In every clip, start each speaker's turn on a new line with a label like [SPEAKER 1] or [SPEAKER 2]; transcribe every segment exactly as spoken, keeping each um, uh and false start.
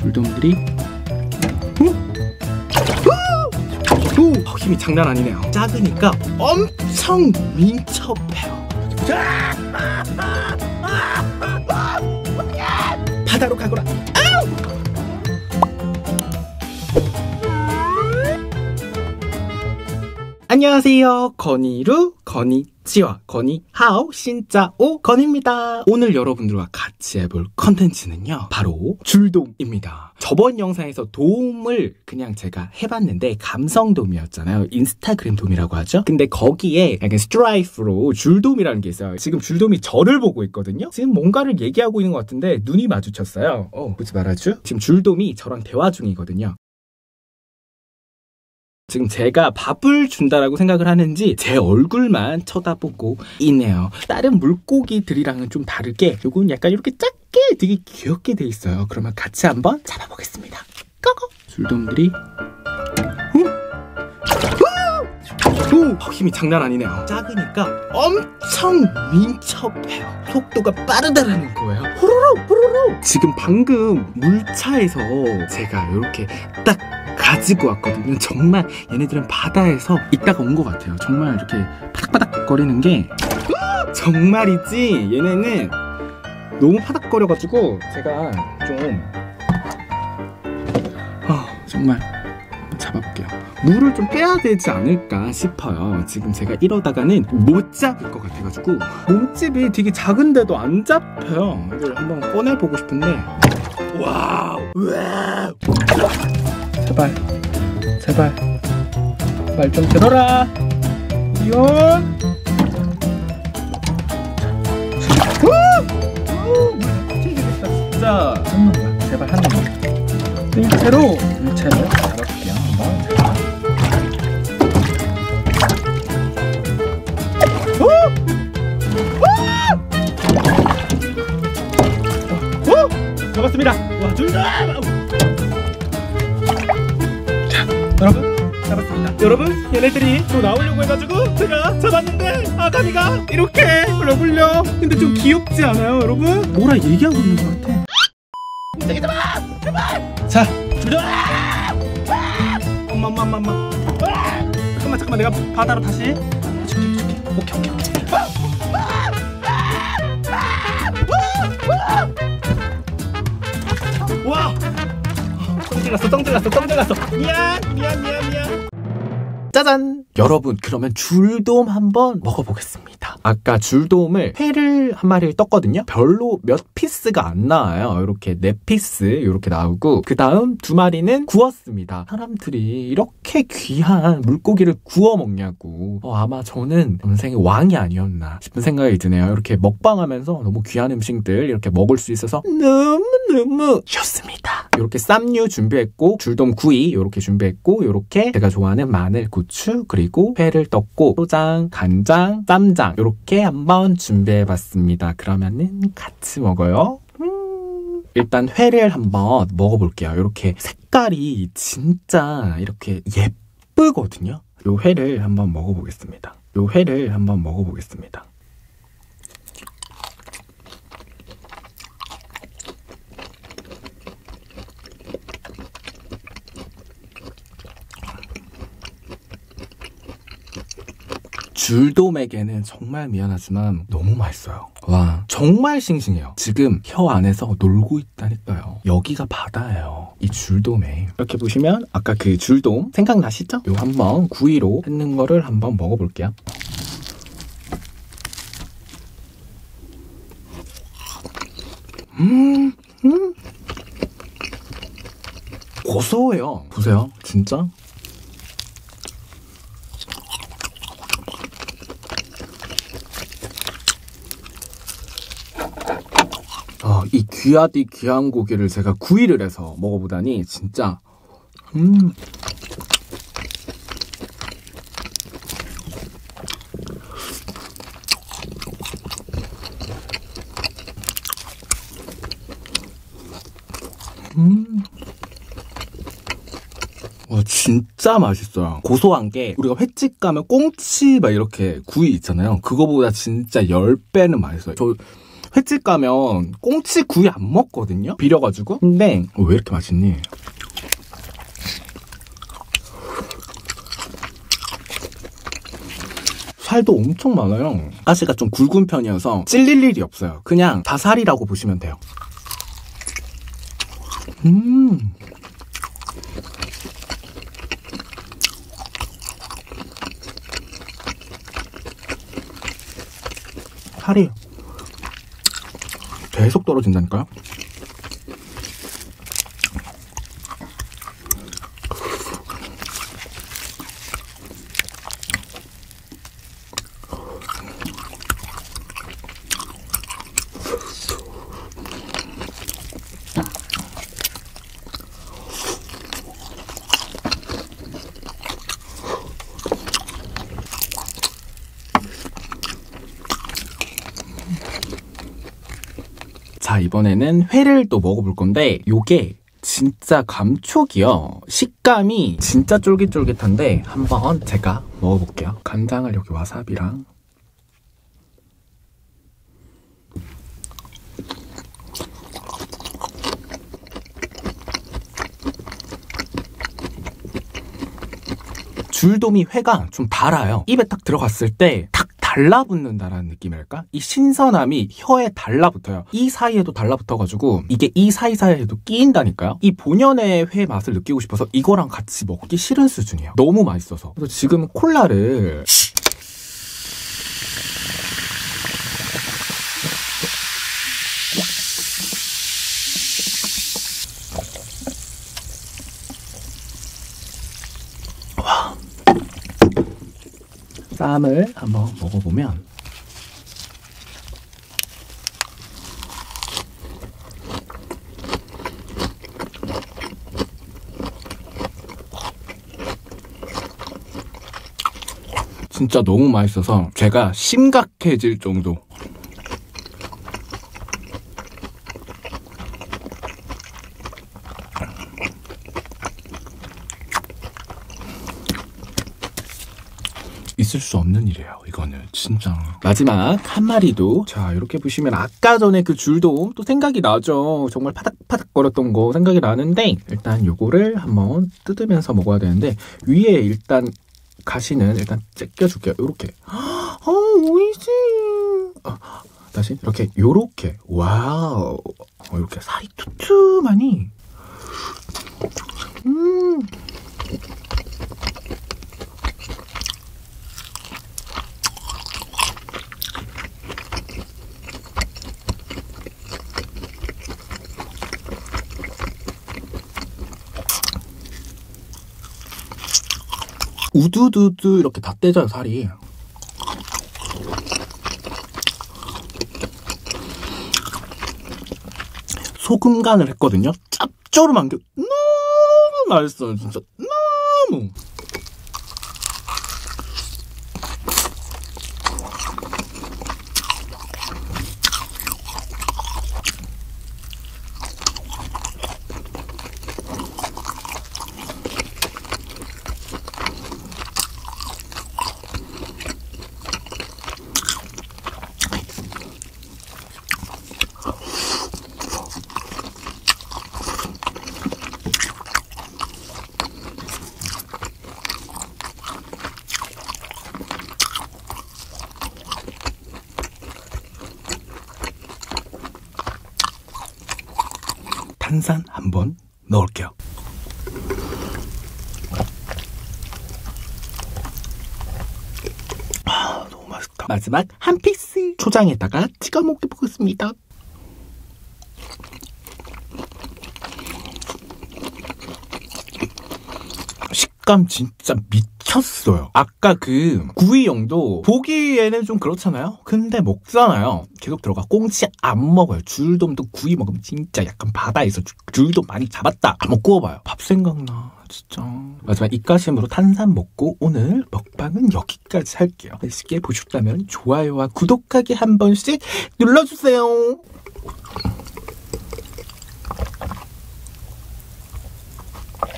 [SPEAKER 1] 줄돔들이 오! 오! 힘이 장난 아니네요. 작으니까 엄청 민첩해요. 바다로 가거라. 아우! 안녕하세요. 건이루, 건이치와, 건이하오, 신짜오, 건입니다. 오늘 여러분들과 같이 해볼 컨텐츠는요, 바로 줄돔입니다. 저번 영상에서 돔을 그냥 제가 해봤는데 감성돔이었잖아요. 인스타그램 돔이라고 하죠. 근데 거기에 약간 스트라이프로 줄돔이라는 게 있어요. 지금 줄돔이 저를 보고 있거든요. 지금 뭔가를 얘기하고 있는 것 같은데 눈이 마주쳤어요. 어, 보지 말아줘. 지금 줄돔이 저랑 대화 중이거든요. 지금 제가 밥을 준다라고 생각을 하는지 제 얼굴만 쳐다보고 있네요. 다른 물고기들이랑은 좀 다르게 요건 약간 이렇게 작게 되게 귀엽게 돼 있어요. 그러면 같이 한번 잡아보겠습니다. 고고! 줄돔들이 오! 힘이 장난 아니네요. 작으니까 엄청 민첩해요. 속도가 빠르다라는 거예요. 호로로 호로로. 지금 방금 물차에서 제가 이렇게 딱 가지고 왔거든요. 정말 얘네들은 바다에서 있다가 온 것 같아요. 정말 이렇게 파닥파닥 거리는 게 정말이지 얘네는 너무 파닥거려가지고 제가 좀 어, 정말 한번 잡아볼게요. 물을 좀 빼야 되지 않을까 싶어요. 지금 제가 이러다가는 못 잡을 것 같아가지고 몸집이 되게 작은데도 안 잡혀요. 이걸 한번 꺼내보고 싶은데 와우 와우 제발 제발 말 좀 들어라 이온 진짜 한 놈만 제발 한 놈만 일체로 일체로 잡아볼게요. 한번 잡았습니다. 와 줄돔! 여러분 잡았습니다. 여러분 얘네들이 또 나오려고 해가지고 제가 잡았는데 아가미가 이렇게 굴려굴려. 근데 좀 귀엽지 않아요 여러분? 뭐라 얘기하고 있는 것 같아. 되게 잡아! 제발! 자 줄돔! 엄마 엄마 엄마 엄마 잠깐만 잠깐만 내가 바다로 다시 해줄게 해줄게. 오케이 오케이 오케이. 와! 똥 질렀어 똥 질렀어 똥 질렀어. 미안 미안 미안 미안. 짜잔! 여러분 그러면 줄돔 한번 먹어보겠습니다. 아까 줄돔을 회를 한 마리를 떴거든요. 별로 몇 피스가 안 나와요. 이렇게 네 피스 이렇게 나오고 그 다음 두 마리는 구웠습니다. 사람들이 이렇게 귀한 물고기를 구워 먹냐고. 어, 아마 저는 전생의 왕이 아니었나 싶은 생각이 드네요. 이렇게 먹방하면서 너무 귀한 음식들 이렇게 먹을 수 있어서 너무너무 좋습니다. 이렇게 쌈류 준비했고 줄돔 구이 이렇게 준비했고 이렇게 제가 좋아하는 마늘, 고추 그리고 회를 떴고 초장, 간장, 쌈장 이렇게 한번 준비해봤습니다. 그러면은 같이 먹어요. 음. 일단 회를 한번 먹어볼게요. 이렇게 색깔이 진짜 이렇게 예쁘거든요. 요 회를 한번 먹어보겠습니다. 요 회를 한번 먹어보겠습니다. 줄돔에게는 정말 미안하지만 너무 맛있어요. 와 정말 싱싱해요. 지금 혀 안에서 놀고 있다니까요. 여기가 바다예요. 이 줄돔에 이렇게 보시면 아까 그 줄돔 생각나시죠? 요 한번 구이로 했는 거를 한번 먹어볼게요. 음, 음. 고소해요. 보세요 진짜. 어, 이 귀하디 귀한 고기를 제가 구이를 해서 먹어보다니 진짜 음 음. 와 진짜 맛있어요. 고소한 게 우리가 횟집 가면 꽁치 막 이렇게 구이 있잖아요. 그거보다 진짜 열 배는 맛있어요. 저 횟집 가면 꽁치 구이 안 먹거든요? 비려가지고. 근데 어, 왜 이렇게 맛있니? 살도 엄청 많아요. 가시가 좀 굵은 편이어서 찔릴 일이 없어요. 그냥 다 살이라고 보시면 돼요. 음. 살이 계속 떨어진다니까요? 자, 이번에는 회를 또 먹어볼 건데 요게 진짜 감촉이요. 식감이 진짜 쫄깃쫄깃한데 한번 제가 먹어볼게요. 간장을 여기 와사비랑 줄도미 회가 좀 달아요. 입에 딱 들어갔을 때 탁 달라붙는다라는 느낌이랄까? 이 신선함이 혀에 달라붙어요. 이 사이에도 달라붙어가지고 이게 이 사이사이에도 끼인다니까요? 이 본연의 회 맛을 느끼고 싶어서 이거랑 같이 먹기 싫은 수준이에요. 너무 맛있어서. 그래서 지금 콜라를 쌈을 한번 먹어보면 진짜 너무 맛있어서 제가 심각해질 정도. 있을 수 없는 일이에요. 이거는 진짜. 마지막 한 마리도 자 이렇게 보시면 아까 전에 그 줄도 또 생각이 나죠. 정말 파닥파닥 거렸던 거 생각이 나는데 일단 요거를 한번 뜯으면서 먹어야 되는데 위에 일단 가시는 일단 째껴줄게요. 요렇게. 어 오이시. 어, 다시 이렇게 요렇게. 와우. 어, 이렇게 살이 투툼하니. 음. 우두두두 이렇게 다 떼져요, 살이. 소금 간을 했거든요. 짭조름한 게 너무 맛있어요, 진짜. 너무. 탄산 한번 넣을게요. 아, 너무 맛있다. 마지막 한 피스 초장에다가 찍어 먹어보겠습니다. 식감 진짜 미쳤어요. 아까 그 구이용도 보기에는 좀 그렇잖아요. 근데 먹잖아요. 계속 들어가. 꽁치 안 먹어요. 줄돔도 구이 먹으면 진짜 약간 바다에서 줄돔 많이 잡았다. 한번 구워봐요. 밥 생각나 진짜. 마지막 입가심으로 탄산 먹고 오늘 먹방은 여기까지 할게요. 맛있게 보셨다면 좋아요와 구독하기 한 번씩 눌러주세요.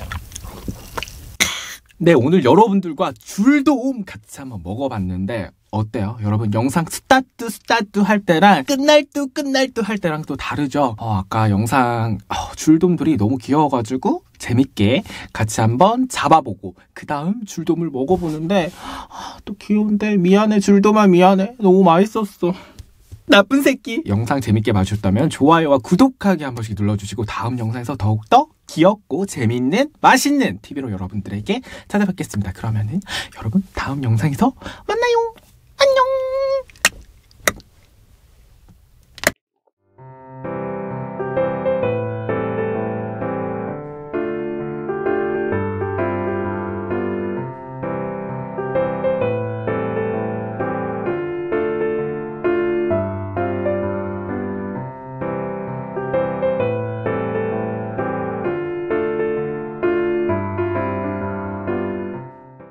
[SPEAKER 1] 네, 오늘 여러분들과 줄돔 같이 한번 먹어봤는데 어때요? 여러분 영상 스타트 스타트 할 때랑 끝날 듯 끝날 듯 할 때랑 또 다르죠? 어, 아까 영상 어, 줄돔들이 너무 귀여워가지고 재밌게 같이 한번 잡아보고 그 다음 줄돔을 먹어보는데 아, 또 귀여운데 미안해 줄돔아 미안해 너무 맛있었어. 나쁜 새끼. 영상 재밌게 봐주셨다면 좋아요와 구독하기 한 번씩 눌러주시고 다음 영상에서 더욱더 귀엽고 재밌는 맛있는 티비로 여러분들에게 찾아뵙겠습니다. 그러면은 여러분 다음 영상에서 만나요.